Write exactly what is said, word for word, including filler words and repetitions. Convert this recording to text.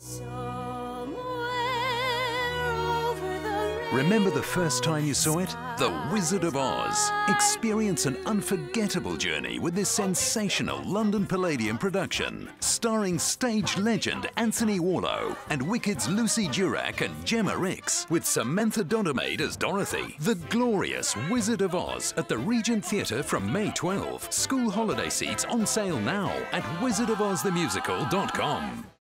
Remember the first time you saw it? The Wizard of Oz. Experience an unforgettable journey with this sensational London Palladium production, starring stage legend Anthony Warlow and Wicked's Lucy Durack and Jemma, with Samantha Dodemaide as Dorothy. The glorious Wizard of Oz at the Regent Theatre from May twelfth. School holiday seats on sale now at wizard of oz the musical dot com.